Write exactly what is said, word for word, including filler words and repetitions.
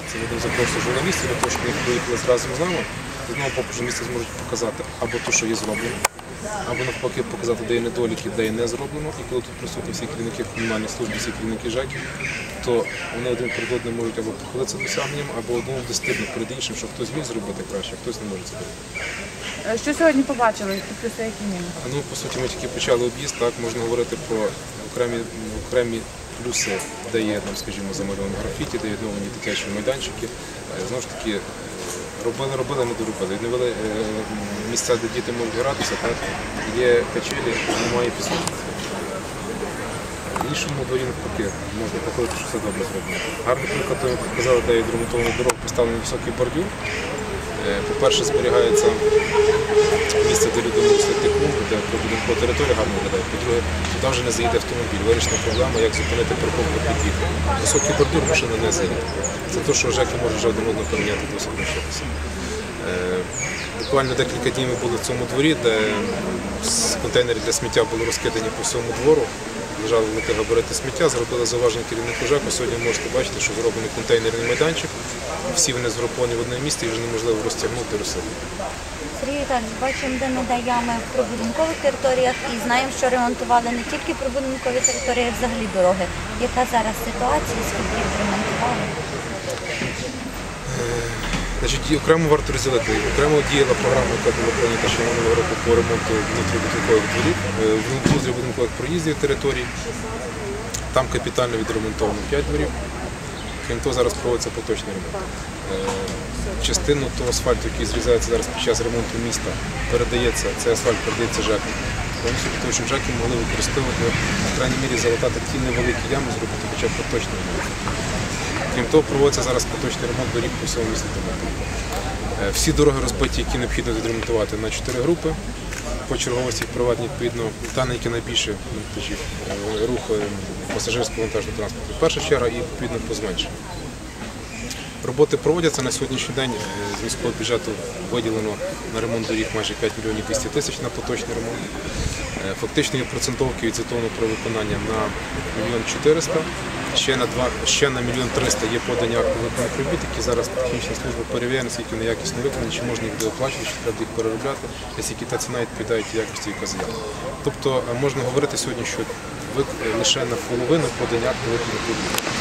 Це будемо запросити журналістів для того, щоб вони приїхали разом з нами. Знову по місце зможуть показати або те, що є зроблено, або навпаки показати, де є недоліки, де є не зроблено. І коли тут присутні всі керівники комунальних служб, всі керівники ЖЕКів, то вони один перед одним можуть або похвалитися досягненням, або одному буде стидно перед іншим, що хтось міг зробити краще, а хтось не може це робити. Що сьогодні побачили? Плюси, які мінуси? Ну, по суті, ми тільки почали об'їзд, так, можна говорити про окремі, окремі плюси, де є, там, скажімо, замальовані графіті, де є відновлені дитячі майданчики. Знову ж таки, робили, робили, не доробили. Відновили місця, де діти можуть гратися, так, є качелі, немає пісочниці. В іншому дворі навпаки, можна походити, що все добре зроблено. Гарний приклад, ми показали, де є відремонтована дорога, поставлений високий бордюр. По-перше, зберігається місце, де люди можуть сидіти клумби, де прибудинкова територія гарно виглядає. По-друге, туди вже не заїде автомобіль. Вирішена проблема, як зупинити парковку під вікном. Високий бордюр машина не заїде. Це те, що ЖЕКи може вже один одного поміняти, досить навчитися. Буквально декілька днів ми були в цьому дворі, де контейнери для сміття були розкидані по всьому двору. Лежали великі габарити сміття, зробили зауваження керівнику ЖЕКу. Сьогодні можете бачити, що зроблений контейнерний майданчик. Всі вони згруповані в одне місце і вже неможливо розтягнути і розсипати. Сергій Віталійович, бачимо, де ми даємо в прибудинкових територіях і знаємо, що ремонтували не тільки прибудинкові території, а взагалі дороги. Яка зараз ситуація, скільки їх ремонтували? Значить, окремо варто розділити. Окремо діяла програма, яка була прийнята ще минулого року по ремонту внутрібудинкових дворів, внутрібудинкових проїздів територій. Там капітально відремонтовано п'ять дворів. Крім того, зараз проводиться поточний ремонт. Частину того асфальту, який зрізається зараз під час ремонту міста, передається, цей асфальт передається ЖЕКам. Повністю для того, щоб ЖЕКи могли використовувати, в крайній мірі, залатати ті невеликі ями, зробити хоча б поточний ремонт. Крім того, проводиться зараз поточний ремонт доріг по всьому місту Тернополя. Всі дороги розбиті, які необхідно відремонтувати на чотири групи. По черговості їх проводять відповідно та, на які найбільше рух пасажирського вантажного транспорту. Перша черга і відповідно по зменшенню. Роботи проводяться. На сьогоднішній день з міського бюджету виділено на ремонт доріг майже п'ять мільйонів двісті тисяч на поточний ремонт. Фактично є процентовки відзвітовано про виконання на мільйон чотириста. Ще на, ще на мільйон триста є подання актів виконаних робіт, які зараз технічна служба перевіряє, наскільки вони якісно виконані, чи можна їх дооплачувати, чи треба їх переробляти, наскільки та ціна відповідає тій якості, яка заявлена. Тобто можна говорити сьогодні, що лише на половину подання актів виконаних робіт.